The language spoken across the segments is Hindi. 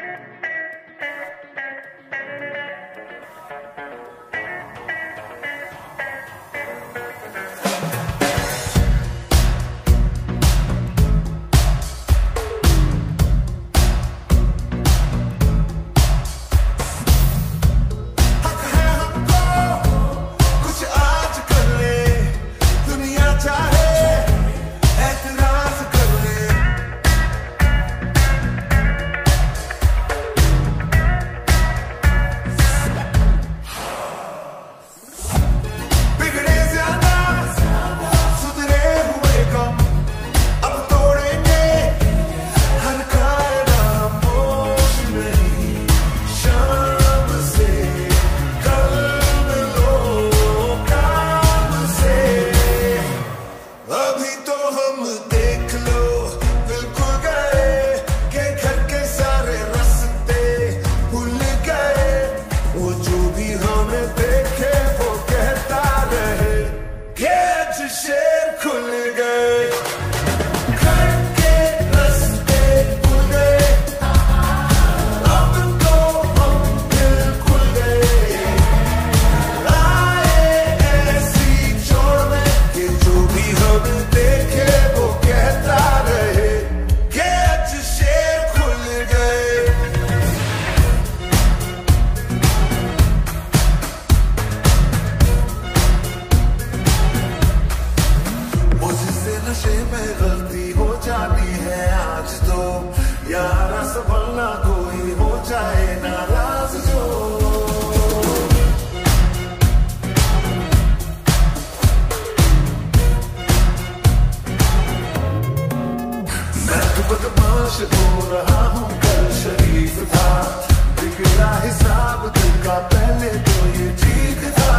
बदमाश हो रहा हूँ कल शरीफ था, बिगड़ा हिसाब दिल का पहले तो ये ठीक था।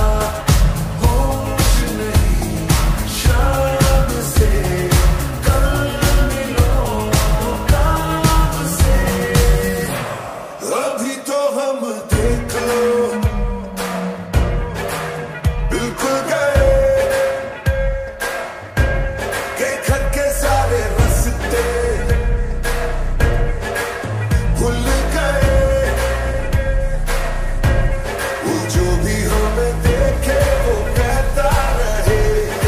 होश नहीं शाम से कल मिलो काम से, अभी तो हम देख लो बिल्कुल गए के घर के सारे रस्ते भूल गए। वो जो भी हमें देखे वो कहता रहे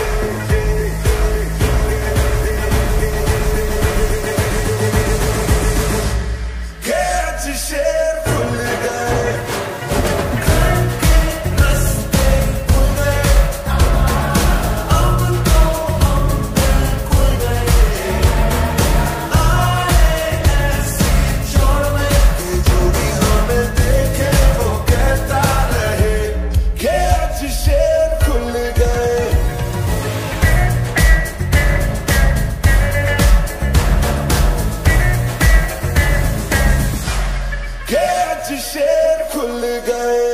कि आज शेर खुल गए, घर के रास्ते खुल गए, अब तो हम बिल्कुल गए। आए ऐसी जोड़ में कि जो भी हमें देखे वो कहता रहे कि आज शेर खुल गए, कि आज शेर खुल गए।